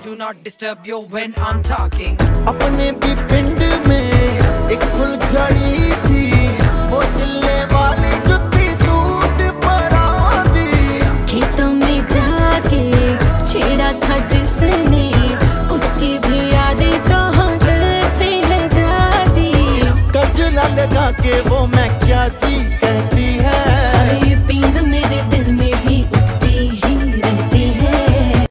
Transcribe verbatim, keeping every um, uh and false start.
do not disturb you when I'm talking. अपने भी पिंड में एक फुलझड़ी थी, वो दिलने वाली जुत्ती सूट परा दी। खेतों में जाके छेड़ा था जिसने, उसकी भी यादें तो दिल से है जाती। गजरा लगा के वो मैं क्या जी कहती है।